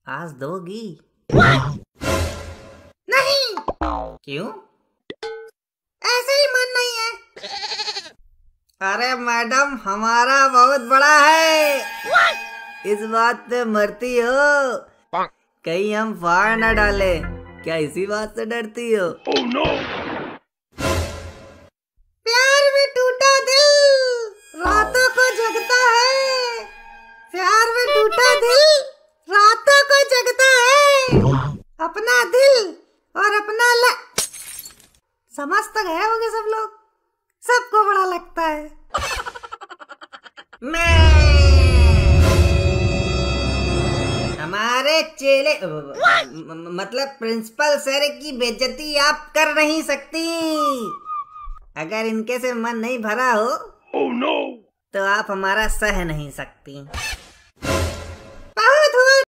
आज दोगी? नहीं। क्यों? ऐसे ही मन नहीं है। अरे मैडम, हमारा बहुत बड़ा है। इस बात पे मरती हो? कहीं हम फाड़ न डाले, क्या इसी बात से डरती हो? Oh no! प्यार में टूटा दिल रातों को जगता है। प्यार में टूटा दिल रातों को जगता है। अपना दिल और अपना समझ तो गए होंगे सब लोग। सबको बड़ा लगता है। हमारे चेले मतलब प्रिंसिपल सर की बेइज्जती आप कर नहीं सकती। अगर इनके से मन नहीं भरा हो Oh no! तो आप हमारा सह नहीं सकती।